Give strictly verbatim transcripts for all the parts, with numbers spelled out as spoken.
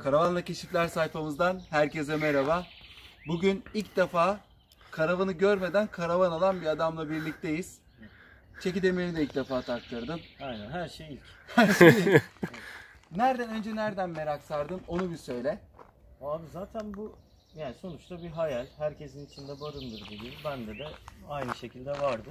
Karavanla Keşifler sayfamızdan herkese merhaba. Bugün ilk defa karavanı görmeden karavan alan bir adamla birlikteyiz. Çekidemirini de ilk defa taktırdım. Aynen, her şey ilk. Her şey ilk. Nereden önce nereden merak sardın onu bir söyle. Abi zaten bu yani sonuçta bir hayal. Herkesin içinde barındırdığı gibi bende de aynı şekilde vardı.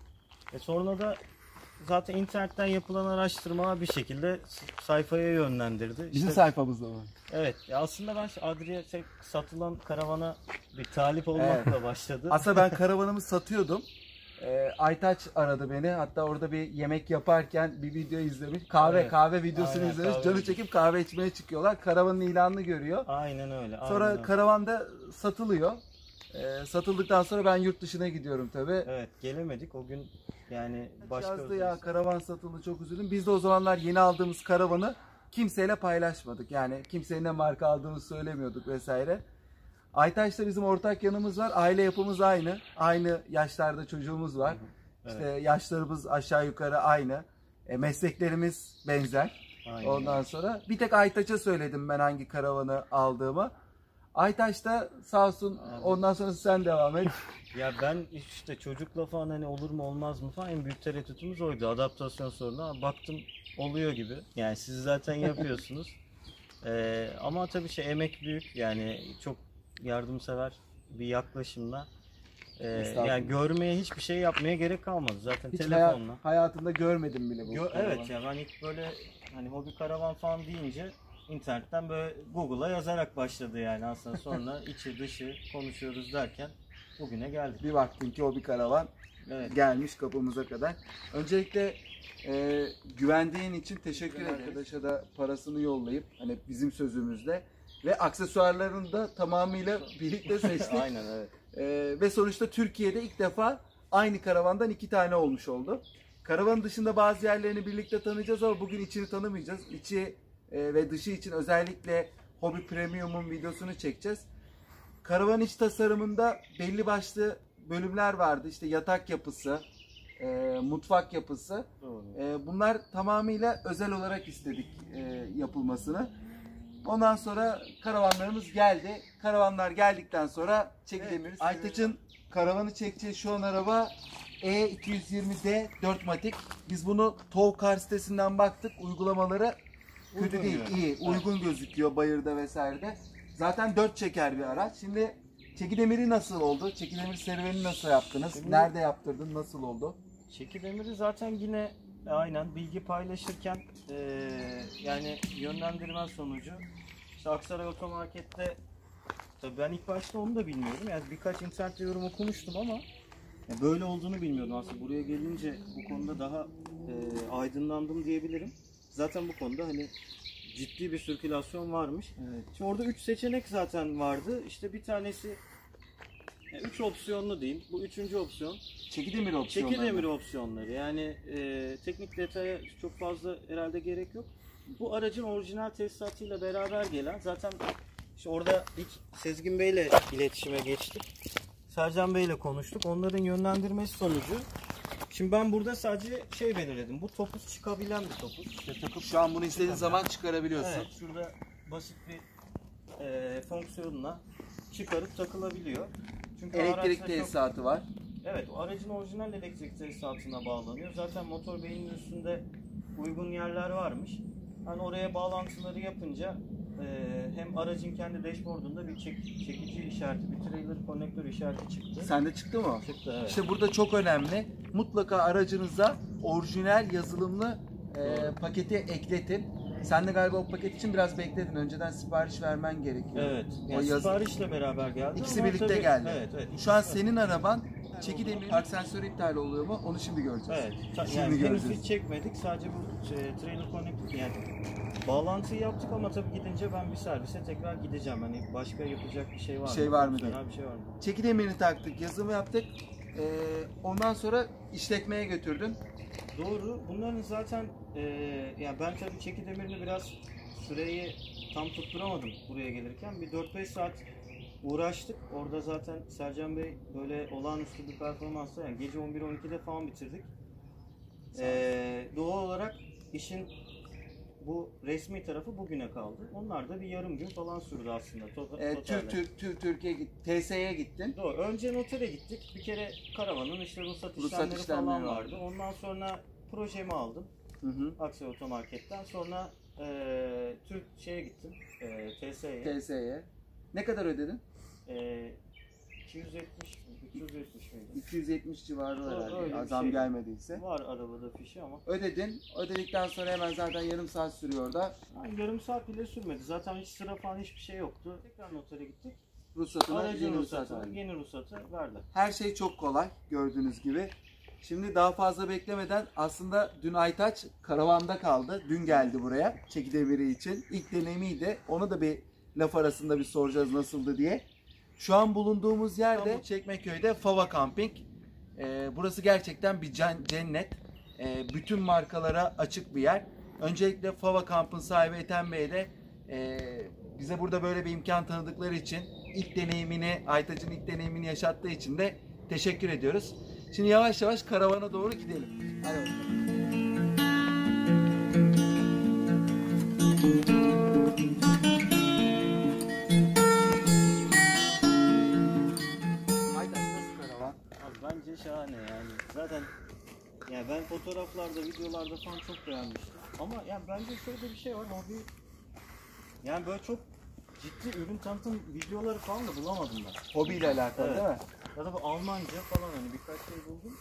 E sonra da zaten internetten yapılan araştırma bir şekilde sayfaya yönlendirdi. Bizim İşte, sayfamızda mı? evet. Ya aslında ben Adriye satılan karavana bir talip olmakla Evet. başladı. Aslında ben karavanımı satıyordum. Ee, Aytaç aradı beni. Hatta orada bir yemek yaparken bir video izlemiş. Kahve Evet. kahve videosunu Aynen, izlemiş. kahve Canı videosu. çekip kahve içmeye çıkıyorlar. Karavanın ilanını görüyor. Aynen öyle. Aynen Sonra öyle. karavanda satılıyor. Ee, satıldıktan sonra ben yurt dışına gidiyorum tabii. Evet, gelemedik o gün yani başka Yazdı ya karavan satıldı, çok üzüldüm. Biz de o zamanlar yeni aldığımız karavanı kimseyle paylaşmadık. Yani kimseye ne marka aldığımızı söylemiyorduk vesaire. Aytaç'ta bizim ortak yanımız var. Aile yapımız aynı. Aynı yaşlarda çocuğumuz var. Evet. İşte yaşlarımız aşağı yukarı aynı. E, mesleklerimiz benzer. Aynen. Ondan sonra bir tek Aytaç'a söyledim ben hangi karavanı aldığımı. Aytaç da sağ olsun, Abi. ondan sonra sen devam et. Ya ben işte çocukla falan hani olur mu olmaz mı falan en büyük tereddütümüz oydu. Adaptasyon sorunu ama baktım oluyor gibi. Yani siz zaten yapıyorsunuz. ee, ama tabii şey emek büyük yani çok yardımsever bir yaklaşımla. Ee, yani görmeye hiçbir şey yapmaya gerek kalmadı zaten Hiç telefonla. haya- hayatımda görmedim bile bu. Gö- karavanı. evet ya ben ilk böyle hani hobi karavan falan deyince internetten böyle Google'a yazarak başladı yani aslında sonra içi dışı konuşuyoruz derken bugüne geldik. Bir baktım ki o bir karavan Evet. gelmiş kapımıza kadar. Öncelikle e, güvendiğin için teşekkür Rica ederiz. arkadaşa da parasını yollayıp hani bizim sözümüzde ve aksesuarlarını da tamamıyla birlikte seçtik. Aynen evet. E, ve sonuçta Türkiye'de ilk defa aynı karavandan iki tane olmuş oldu. Karavanın dışında bazı yerlerini birlikte tanıyacağız ama bugün içini tanımayacağız. İçi e, ve dışı için özellikle Hobby Premium'un videosunu çekeceğiz. Karavan iç tasarımında belli başlı bölümler vardı. İşte yatak yapısı, e, mutfak yapısı. Doğru. E, bunlar tamamıyla özel olarak istedik e, yapılmasını. Ondan sonra karavanlarımız geldi. Karavanlar geldikten sonra Çekidemir. Evet, Aytaç'ın karavanı çekeceği şu an araba E iki yüz yirmi D dört matik. Biz bunu Towcar sitesinden baktık. Uygulamaları kötü Uygun değil, yani. iyi. Uygun gözüküyor bayırda vesairede. Zaten dört çeker bir araç. Şimdi Çekidemiri nasıl oldu? Çekidemir serüveni nasıl yaptınız? Şimdi- Nerede yaptırdın? Nasıl oldu? Çekidemir'i zaten yine aynen bilgi paylaşırken eee, yani yönlendirme sonucu işte Aksaray Otomarket'te tabii ben ilk başta onu da bilmiyordum. Yani birkaç internette yorum okumuştum ama ya böyle olduğunu bilmiyordum aslında. Buraya gelince bu konuda daha eee, aydınlandım diyebilirim. Zaten bu konuda hani ciddi bir sirkülasyon varmış. Evet. Şimdi orada üç seçenek zaten vardı. İşte bir tanesi üç opsiyonlu diyeyim. Bu üçüncü opsiyon. Çekidemir opsiyonları. Çekidemir opsiyonları. Yani e, teknik detaya çok fazla herhalde gerek yok. Bu aracın orijinal tesisatıyla beraber gelen zaten işte orada ilk Sezgin Bey'le iletişime geçtik. Sercan Bey'le konuştuk. Onların yönlendirmesi sonucu. Şimdi ben burada sadece şey belirledim. Bu topuz çıkabilen bir topuz. İşte takıp Şu an bunu istediğin zaman çıkarabiliyorsun. Evet, şurada basit bir e, fonksiyonla çıkarıp takılabiliyor. Çünkü Elektrik araçta çok- tesisatı var. Evet, o aracın orijinal elektrik tesisatına bağlanıyor. Zaten motor beynin üstünde uygun yerler varmış. Hani oraya bağlantıları yapınca e, hem aracın kendi dashboard'unda bir çek, çekici işareti, bir trailer konnektör işareti çıktı. Sende çıktı mı? Çıktı, evet. İşte burada çok önemli. Mutlaka aracınıza orijinal yazılımlı e, paketi ekletin. Sen de galiba o paket için biraz bekledin. Önceden sipariş vermen gerekiyor. Evet. O Yani yaz- siparişle beraber geldi. İkisi ama birlikte tabii- geldi. Evet, evet. Şu an ikisi- senin araban Çekidemir park sensörü iptal oluyor mu? Onu şimdi göreceğiz. Evet. ta- Şimdi Yani henüz göreceğiz. hiç çekmedik. Sadece bu e, trailer connector yani bağlantıyı yaptık ama tabii gidince ben bir servise tekrar gideceğim. Hani başka yapacak bir şey var Bir mı? şey var mı Fonksiyonel bir şey var mı? Çekidemirini taktık, yazımı yaptık. E, ondan sonra işletmeye götürdün. Doğru. Bunların zaten e, yani ben tabii çekidemirini biraz süreyi tam tutturamadım buraya gelirken. Bir dört beş saat uğraştık. Orada zaten Sercan Bey böyle olağanüstü bir performansla yani gece on bir on ikide falan bitirdik. E, doğal olarak işin bu resmi tarafı bugüne kaldı. Onlar da bir yarım gün falan sürdü aslında. To- E, totalde. Türk Türk Türk Türkiye git, T S'ye gittin. Doğru. Önce notere gittik. Bir kere karavanın işte ruhsat, Ruhsat işlemleri işlemleri falan vardı. vardı. Ondan sonra projemi aldım. Hı hı. Aksel Otomarket'ten. Sonra e, Türk şeye gittim. E, T S'ye. T S'ye. Ne kadar ödedin? E, iki yüz yetmiş mi? üç yüz yetmiş miydi? iki yüz yetmiş civarı Öyle herhalde. bir Azam şey. gelmediyse. Var arabada fişi ama. Ödedin. Ödedikten sonra hemen zaten yarım saat sürüyor da Yani yarım saat bile sürmedi. Zaten hiç sıra falan hiçbir şey yoktu. Tekrar notere gittik. ruhsatına Aracın yeni ruhsat ruhsatı, verdi. yeni ruhsatı verdi. Her şey çok kolay gördüğünüz gibi. Şimdi daha fazla beklemeden aslında dün Aytaç karavanda kaldı. Dün geldi buraya Çekidemiri için. İlk deneyimiydi. Onu da bir laf arasında bir soracağız nasıldı diye. Şu an bulunduğumuz yerde Çekmeköy'de Fava Camping. Ee, burası gerçekten bir can- cennet. Ee, bütün markalara açık bir yer. Öncelikle Fava Camp'ın sahibi Ethem Bey'e de e, bize burada böyle bir imkan tanıdıkları için, ilk deneyimini, Aytaç'ın ilk deneyimini yaşattığı için de teşekkür ediyoruz. Şimdi yavaş yavaş karavana doğru gidelim. Hadi bakalım. Aytaç nasıl karavan? Abi bence şahane yani. Zaten yani ben fotoğraflarda, videolarda falan çok beğenmiştim. Ama yani bence şöyle bir şey var. Hobi yani böyle çok ciddi ürün tanıtım videoları falan da bulamadım ben. Hobiyle alakalı Evet. değil mi? Ya da bu Almanca falan hani birkaç şey buldum.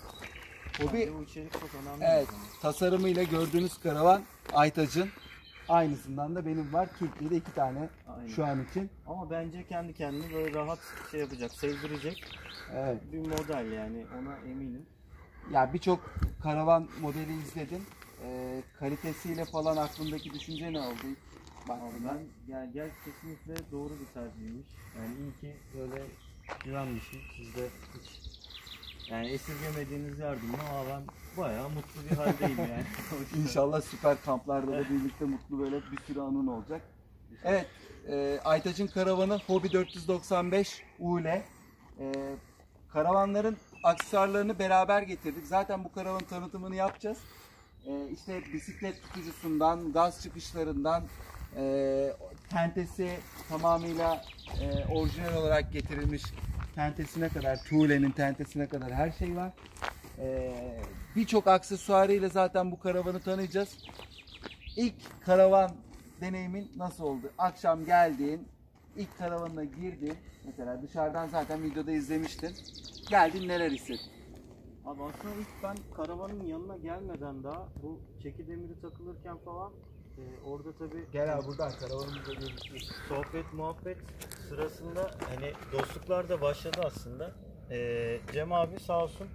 Hobi, Bence bu içerik çok önemli. evet, yani. tasarımıyla gördüğünüz karavan Aytaç'ın. Aynısından da benim var. Türkiye'de iki tane Aynen. şu an için. Ama bence kendi kendine böyle rahat şey yapacak, sevdirecek Evet. bir model yani ona eminim. Ya birçok karavan modeli izledim. Ee, kalitesiyle falan aklındaki düşünce ne oldu? Bak Ama ben yani gel kesinlikle doğru bir tercihmiş. Yani iyi ki böyle güvenmişim. Siz de hiç yani esirgemediğiniz yardımla ama ben bayağı mutlu bir haldeyim yani. İnşallah süper kamplarda da birlikte mutlu böyle bir sürü anın olacak. Evet, e, Aytaç'ın karavanı Hobby dört yüz doksan beş U ile e, karavanların aksesuarlarını beraber getirdik. Zaten bu karavanın tanıtımını yapacağız. E, işte bisiklet tutucusundan, gaz çıkışlarından, e, tentesi tamamıyla e, orijinal olarak getirilmiş tentesine kadar, Thule'nin tentesine kadar her şey var. E, Birçok aksesuarıyla zaten bu karavanı tanıyacağız. İlk karavan deneyimin nasıl oldu? Akşam geldin, ilk karavanına girdin. Mesela dışarıdan zaten videoda izlemiştin. Geldin, neler hissettin? Abi aslında ilk ben karavanın yanına gelmeden daha bu çekidemiri takılırken falan e, orada tabii Gel abi buradan karavanımızda görüşürüz. sohbet muhabbet sırasında hani dostluklar da başladı aslında. E, Cem abi sağ olsun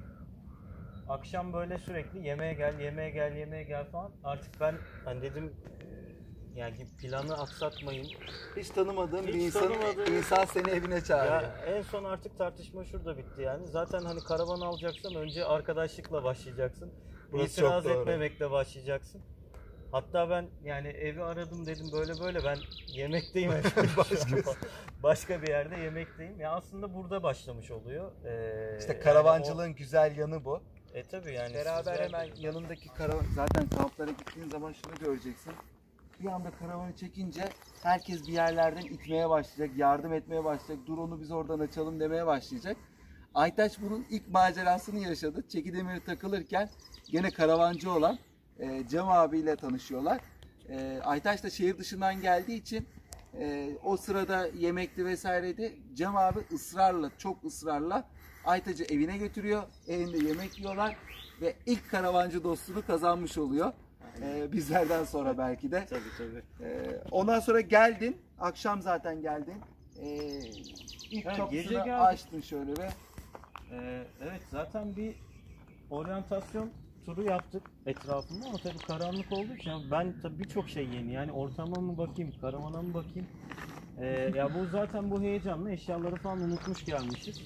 akşam böyle sürekli yemeğe gel, yemeğe gel, yemeğe gel falan. Artık ben hani dedim e, yani planı aksatmayın. Hiç tanımadığın Hiç bir insan, tanımadığım- insan seni evine çağırıyor. Ya en son artık tartışma şurada bitti yani. Zaten hani karavan alacaksan önce arkadaşlıkla başlayacaksın. Burası İtiraz çok doğru. etmemekle başlayacaksın. Hatta ben yani evi aradım dedim böyle böyle ben yemekteyim efendim. başka, başka bir yerde yemekteyim. Ya aslında burada başlamış oluyor. Ee, İşte karavancılığın güzel yanı bu. yani o- e tabii yani. Beraber sizler- hemen yanındaki karavan, zaten kamplara gittiğin zaman şunu göreceksin. Bir anda karavanı çekince herkes bir yerlerden itmeye başlayacak, yardım etmeye başlayacak. Dur onu biz oradan açalım demeye başlayacak. Aytaç bunun ilk macerasını yaşadı. Çekidemiri takılırken gene karavancı olan e, Cem abiyle tanışıyorlar. E, Aytaç da şehir dışından geldiği için e, o sırada yemekli vesaireydi. Cem abi ısrarla, çok ısrarla Aytaç'ı evine götürüyor. Evinde yemek yiyorlar ve ilk karavancı dostluğunu kazanmış oluyor. E, bizlerden sonra belki de. Tabii tabii. E, ondan sonra geldin. Akşam zaten geldin. E, ilk Ha, kapısını gece geldik. açtın şöyle ve Ee, evet zaten bir oryantasyon turu yaptık etrafında ama tabii karanlık olduğu için ben tabii birçok şey yeni yani ortama mı bakayım, karavana mı bakayım. Ee, ya bu zaten bu heyecanla eşyaları falan unutmuş gelmişiz.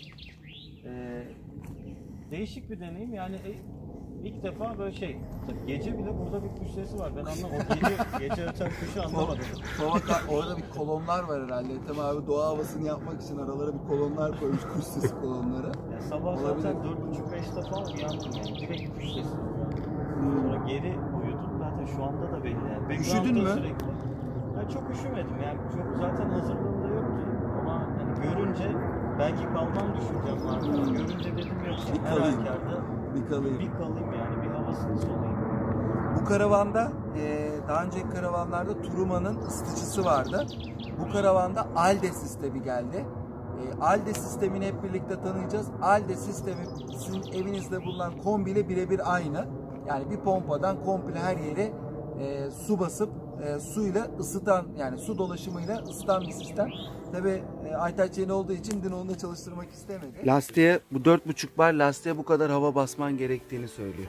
Ee, değişik bir deneyim yani e, ilk defa böyle şey tabii gece bile burada bir kuş sesi var ben anlamadım. O gece, gece öten kuşu anlamadım. Kovaka, orada bir kolonlar var herhalde. Ethem abi doğa havasını yapmak için aralara bir kolonlar koymuş, kuş sesi kolonları. Ya sabah Olabilir. zaten dört buçuk beşte falan uyandım yani direkt kuş sesi uyandım. Sonra geri uyudum zaten zaten şu anda da belli. Yani Üşüdün mü? Sürekli. Ben çok üşümedim yani çok zaten hazırlığımda yoktu ama hani görünce belki kalmam düşüneceğim vardı ama görünce dedim yoksa Bir her kalayım. halükarda Bir kalayım. bir kalayım yani bir havasını solayım. Bu karavanda e, daha önceki karavanlarda Turuma'nın ısıtıcısı vardı. Bu karavanda Alde sistemi geldi. E, Alde sistemini hep birlikte tanıyacağız. Alde sistemi sizin evinizde bulunan kombiyle birebir aynı. Yani bir pompadan komple her yeri e, su basıp e, suyla ısıtan, yani su dolaşımıyla ısıtan bir sistem. Tabi e, Aytaç yeni olduğu için dün onu da çalıştırmak istemedi. Lastiğe, bu dört buçuk bar lastiğe bu kadar hava basman gerektiğini söylüyor.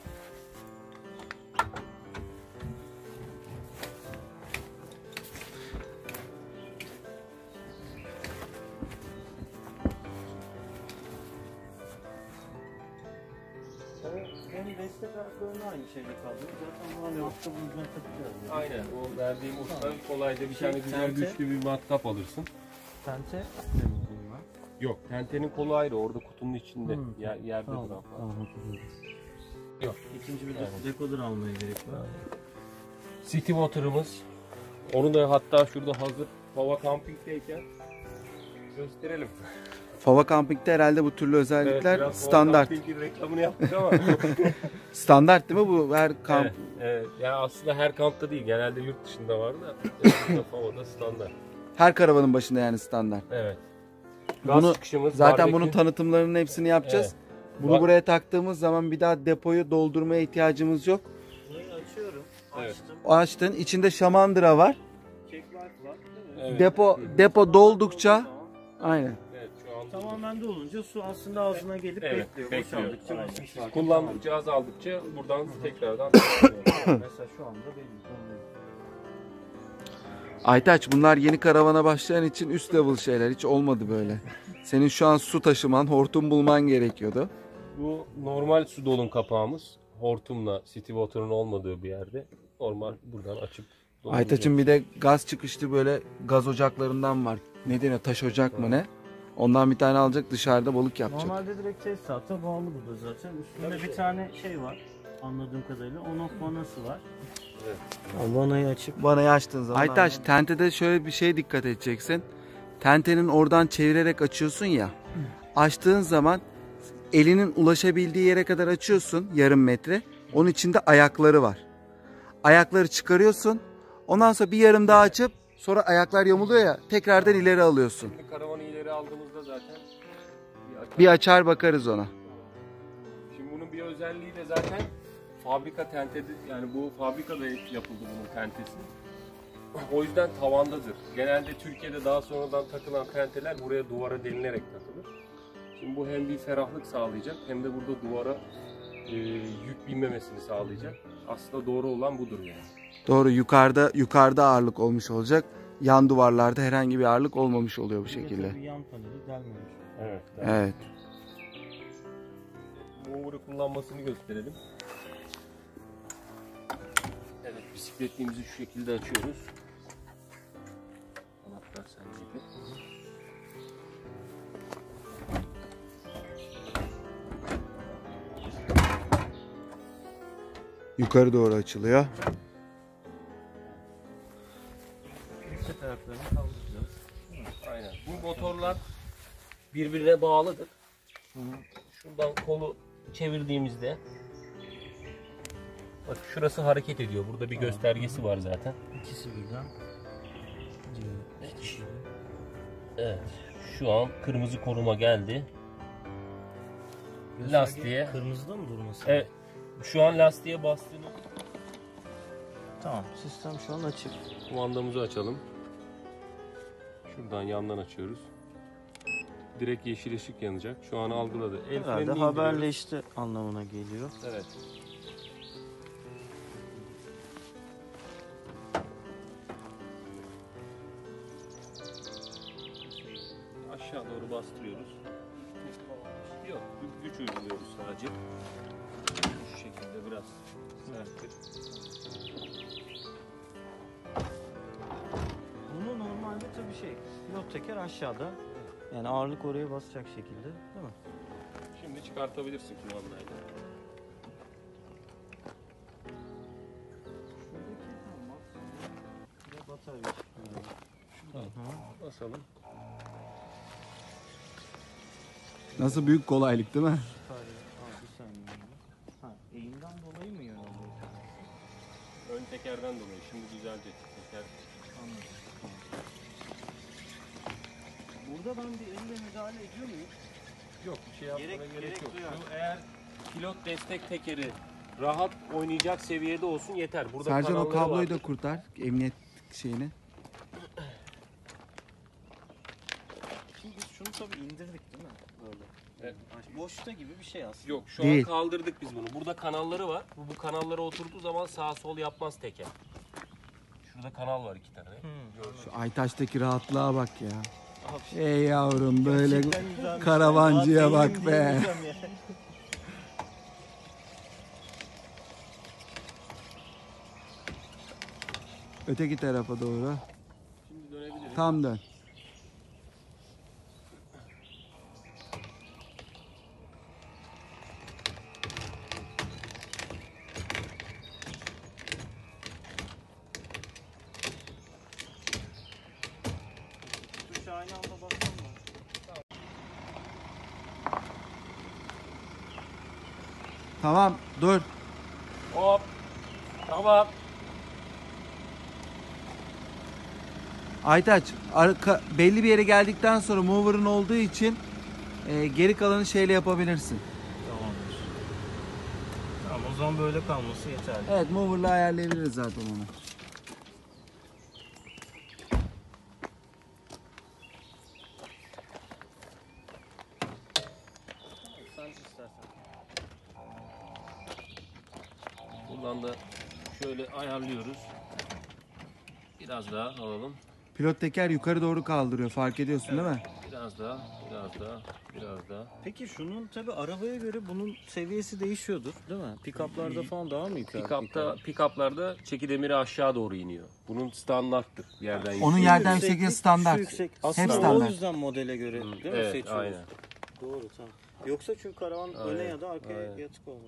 Hem destek ayaklarına aynı şeyde kaldı. Zaten hala yoksa bu yüzden takacağız. Yani. Aynen. O verdiğim usta kolayca bir Şey, tane güzel tente. güçlü bir matkap alırsın. Tente de mi bunlar? Yok. Tentenin kolu ayrı. Orada kutunun içinde. Hı. Yer, yerde Tamam, duran tamam falan. hatırlıyorum. Yok. İkinci bir de Yani. dekoder almaya gerek var. City Water'ımız. Onu da hatta şurada hazır Hava Camping'teyken gösterelim. Fava Camping'de herhalde bu türlü özellikler biraz standart. Hava Camping'in reklamını yaptık ama. Standart değil mi bu her kamp? evet, evet. Yani aslında her kampta değil. Genelde yurt dışında var da. Burada Fava'da standart. Her karavanın başında yani standart. Evet. Gaz Bunu çıkışımız, zaten barbekü. bunun tanıtımlarının hepsini yapacağız. Evet. Bunu Bak- buraya taktığımız zaman bir daha depoyu doldurmaya ihtiyacımız yok. Burayı açıyorum. Evet. Açtım. O açtın, içinde şamandıra var. Check light var değil mi? Evet. Depo depo doldukça aynen. Evet, şu an Tamamen dolunca su aslında ağzına gelip Evet, bekliyor. bekliyor. Boşaldıkça Aynen. basınç farkı. kullandıkça azaldıkça buradan tekrardan Mesela şu anda belli. Doluyor. Aytaç, bunlar yeni karavana başlayan için üst level şeyler, hiç olmadı böyle. Senin şu an su taşıman, hortum bulman gerekiyordu. Bu normal su dolum kapağımız. Hortumla City Water'ın olmadığı bir yerde. Normal buradan açıp dolduracağız. Aytaç'ın bir de gaz çıkışlı böyle gaz ocaklarından var. Ne deniyor, taş ocak mı ne? Ondan bir tane alacak, dışarıda balık yapacak. Normalde direkt tesisata bağlı bu da zaten. Üstünde bir tane şey var. Anladığım kadarıyla on-off vanası var. Evet. O vanayı açıp Vanayı açtığın zaman. Aytaç, tentede şöyle bir şeye dikkat edeceksin. Tentenin oradan çevirerek açıyorsun ya. Açtığın zaman elinin ulaşabildiği yere kadar açıyorsun, yarım metre. Onun içinde ayakları var. Ayakları çıkarıyorsun. Ondan sonra bir yarım daha açıp sonra ayaklar yamuluyor ya, tekrardan ileri alıyorsun. Şimdi karavanı ileri aldığımızda zaten bir açar. Bir açar bakarız ona. Şimdi bunun bir özelliği de zaten fabrika tentede, yani bu fabrikada yapıldı bunun tentesi. O yüzden tavandadır. Genelde Türkiye'de daha sonradan takılan tenteler buraya duvara delinerek takılır. Şimdi bu hem bir ferahlık sağlayacak hem de burada duvara e, yük binmemesini sağlayacak. Aslında doğru olan budur yani. Doğru, yukarıda yukarıda ağırlık olmuş olacak. Yan duvarlarda herhangi bir ağırlık olmamış oluyor bu şekilde. bir yan paneli delmemiş. Evet. Evet. Mover'ı kullanmasını gösterelim. Evet, bisikletliğimizi şu şekilde açıyoruz. Anahtar sendeydi. Yukarı doğru açılıyor. Yüksek ayaklarını kaldıracağız. Aynen. Bu motorlar birbirine bağlıdır. Şuradan kolu çevirdiğimizde bak şurası hareket ediyor. Burada bir göstergesi var zaten. İkisi birden. Evet. Şu an kırmızı koruma geldi. Lastiğe. Kırmızıda mı durması? Evet. Şu an lastiğe bastığını Tamam. Sistem şu an açık. kumandamızı açalım. Şuradan yandan açıyoruz. Direkt yeşil ışık yanacak. Şu an algıladı. El Herhalde frenini indiriyoruz. haberleşti anlamına geliyor. Evet. Aşağı doğru bastırıyoruz. Yok, gü- güç uyguluyoruz sadece. Şu şekilde biraz serttir. Bunu normalde tabii şey, pilot teker aşağıda. Yani ağırlık oraya basacak şekilde, değil mi? Şimdi çıkartabilirsin kumandayla. Tabii. Tamam. Basalım. Nasıl büyük kolaylık değil mi? Süper. Aa, bir saniye. Ha, eğimden dolayı mı yön alıyor? Ön tekerden dolayı. Şimdi düzelecek. Teker. Anladım. Tamam. Burada ben bir elle müdahale ediyor muyum? Yok, bir şey yapmana Gerek- gerek, gerek yok. duyar. Şu eğer pilot destek tekeri rahat oynayacak seviyede olsun yeter. Burada Sercan o kanalları kabloyu var. da kurtar. Emniyet şeyini. Şimdi biz şunu tabii indirdik değil mi? Böyle. Evet. Boşta gibi bir şey aslında. Yok, şu Değil. an kaldırdık biz bunu. Burada kanalları var. Bu, bu kanallara oturduğu zaman sağ sol yapmaz teker. Şurada kanal var iki tane. Şu Aytaş'taki rahatlığa bak ya. Abi, Ey yavrum böyle gerçekten güzelmiş. karavancıya Rahat bak değilim be. diyemeyeceğim ya. Öteki tarafa doğru. Şimdi dönebiliriz. Tam dön. Tuşa aynı anda bassam mı? Tamam dur. Hop. Tamam. Aytaç arka, belli bir yere geldikten sonra mover'ın olduğu için e, geri kalanı şeyle yapabilirsin. Tamamdır. Tamam, o zaman böyle kalması yeterli. Evet, mover'la ayarlayabiliriz zaten onu. Sen istersen. Buradan da şöyle ayarlıyoruz. Biraz daha alalım. Pilot teker yukarı doğru kaldırıyor, fark ediyorsun değil mi? Biraz daha, biraz daha, biraz daha. Peki şunun tabi arabaya göre bunun seviyesi değişiyordur değil mi? Pick-up'larda falan daha mı yukarı? Pick-up'ta, pick-up'larda çeki demiri aşağı doğru iniyor. Bunun standarttır yerden Onun yüksek. yerden yüksekliği standart. Şu yüksek. Aslında Hep o standart. yüzden modele göre değil mi Evet, seçiyoruz? aynen. Doğru, tamam. Yoksa çünkü karavan Aynen, öne ya da arkaya aynen. yatık olmaz.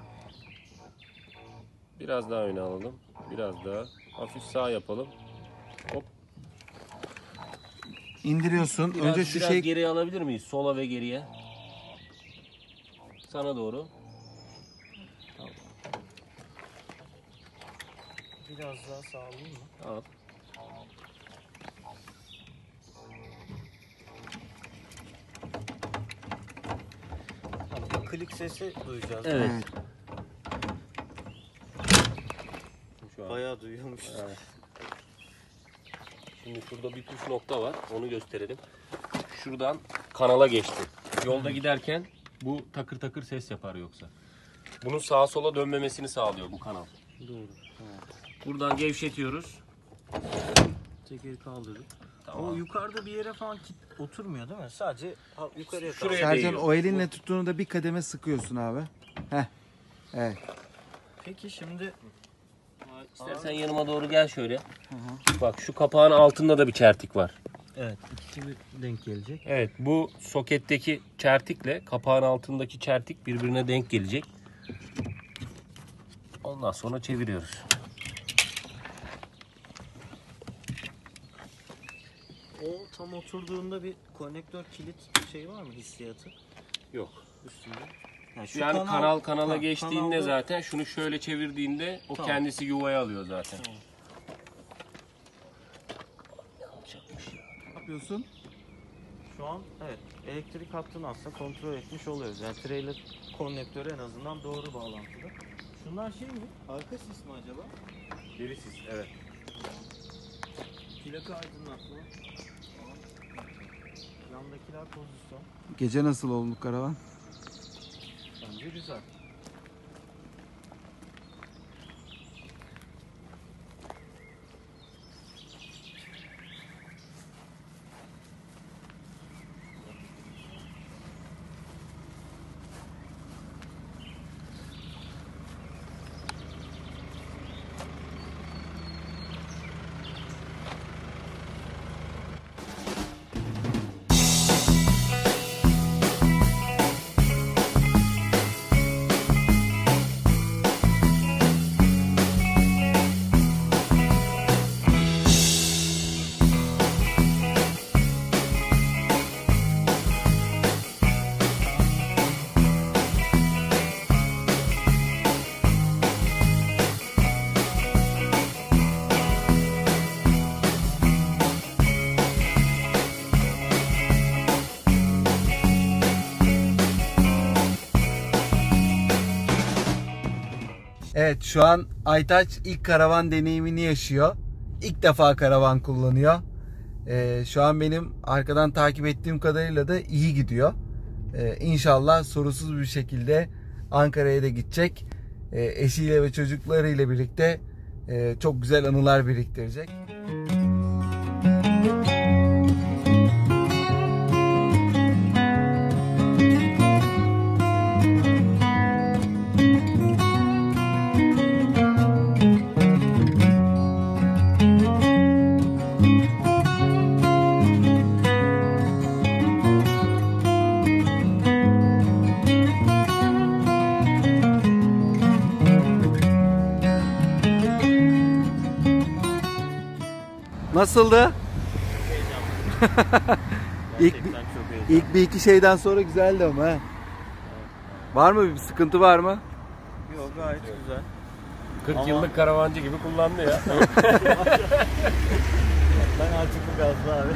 Biraz daha öne alalım. Biraz daha. Hafif sağ yapalım. Hop. İndiriyorsun. Biraz, Önce şu biraz şey geriye alabilir miyiz? Sola ve geriye. Sana doğru. Biraz daha sağlayayım mı? Al. Tamam, bir klik sesi duyacağız. Evet. Evet. Şu an. Bayağı duyuyormuş. Evet. Şimdi şurada bir püf nokta var. Onu gösterelim. Şuradan kanala geçti. Yolda giderken bu takır takır ses yapar yoksa. Bunun sağa sola dönmemesini sağlıyor bu kanal. Doğru. Tamam. Buradan gevşetiyoruz. Tekeri kaldırdık. Tamam. O yukarıda bir yere falan kit- oturmuyor değil mi? Sadece ha, yukarıya Şuraya kaldırıyor. Sercan değiyor. o elinle tuttuğunu da bir kademe sıkıyorsun abi. Heh. Evet. Peki şimdi İstersen yanıma doğru gel şöyle. Bak şu kapağın altında da bir çertik var. evet, ikisi bir denk gelecek. Evet, bu soketteki çertikle kapağın altındaki çertik birbirine denk gelecek. Ondan sonra çeviriyoruz. O tam oturduğunda bir konnektör kilit şey var mı, hissiyatı Yok. üstünde? Yani, şu Yani kanal kanala ha, geçtiğinde kanalda- zaten şunu şöyle çevirdiğinde o Tamam. kendisi yuvaya alıyor zaten. Tamam. Ne yapıyorsun? Şu an evet elektrik hattını aslında kontrol etmiş oluyoruz. Yani trailer konnektörü en azından doğru bağlantıda. Şunlar şey mi? Arka sis mi acaba? Geri sis, evet. Plaka aydınlatma. Yandakiler pozisyon. Gece nasıl oldu karavan? Bence güzel. Evet, şu an Aytaç ilk karavan deneyimini yaşıyor. İlk defa karavan kullanıyor. Ee, şu an benim arkadan takip ettiğim kadarıyla da iyi gidiyor. Ee, İnşallah sorusuz bir şekilde Ankara'ya da gidecek. Ee, eşiyle ve çocuklarıyla birlikte e, çok güzel anılar biriktirecek. Nasıldı? ilk, Gerçekten çok heyecanlı. ilk bir iki şeyden sonra güzeldi ama. He. Var mı bir sıkıntı var mı? Yok, gayet güzel. kırk Ama- yıllık karavancı gibi kullandı ya. Ben artık bu gazlı abi.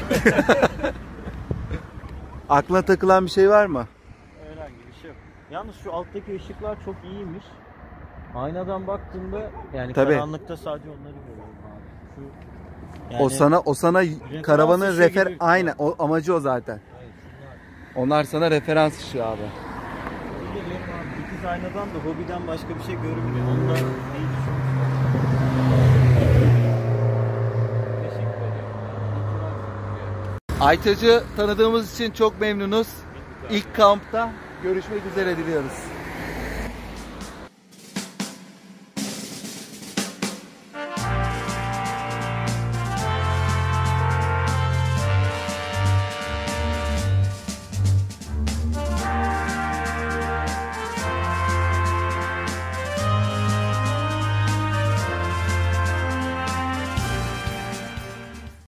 Aklına takılan bir şey var mı? Herhangi bir şey yok. Yalnız şu alttaki ışıklar çok iyiymiş. Aynadan baktığımda yani Tabii. karanlıkta sadece onları görüyorum abi. Şu, O sana o sana karavanın ışığı refer gibi. aynen o amacı o zaten. Evet, şunlar. Onlar sana referans ışığı abi. Bir de benim abi dikiz aynadan da hobiden başka bir şey görünmüyor. Onu da iyi düşünmüşler. Teşekkür ediyorum. Aytaç'ı tanıdığımız için çok memnunuz. İlk kampta görüşmek üzere diliyoruz.